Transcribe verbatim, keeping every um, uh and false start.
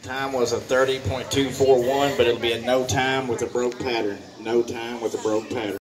Time was a thirty point two four one, but it'll be a no time with a broke pattern. No time with a broke pattern.